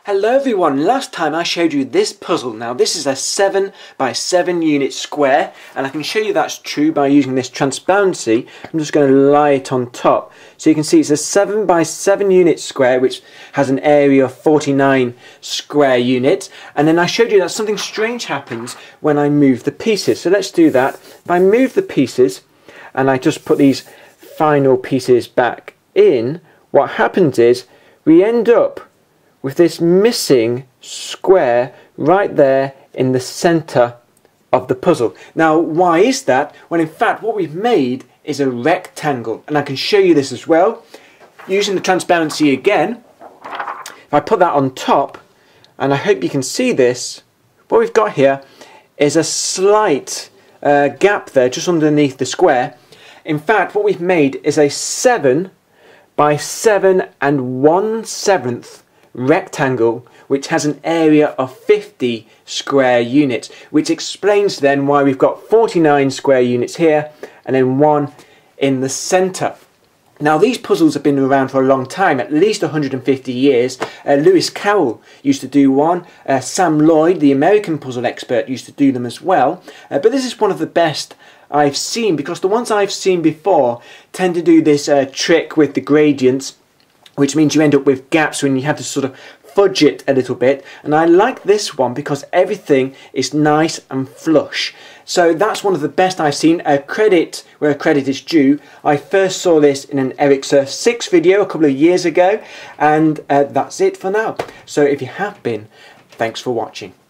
Hello everyone, last time I showed you this puzzle. Now this is a 7 by 7 unit square, and I can show you that's true by using this transparency. I'm just going to lie it on top. So you can see it's a 7 by 7 unit square which has an area of 49 square units, and then I showed you that something strange happens when I move the pieces. So let's do that. If I move the pieces and I just put these final pieces back in, what happens is we end up with this missing square right there in the center of the puzzle. Now why is that? Well, in fact what we've made is a rectangle, and I can show you this as well using the transparency again. If I put that on top, and I hope you can see this, what we've got here is a slight gap there just underneath the square. In fact what we've made is a 7 by 7 1/7 rectangle which has an area of 50 square units, which explains then why we've got 49 square units here and then one in the center. Now these puzzles have been around for a long time, at least 150 years. Lewis Carroll used to do one, Sam Lloyd, the American puzzle expert, used to do them as well, but this is one of the best I've seen, because the ones I've seen before tend to do this trick with the gradients, which means you end up with gaps when you have to sort of fudge it a little bit. And I like this one because everything is nice and flush. So that's one of the best I've seen. Credit where credit is due. I first saw this in an Eric Surf 6 video a couple of years ago, and that's it for now. So if you have been, thanks for watching.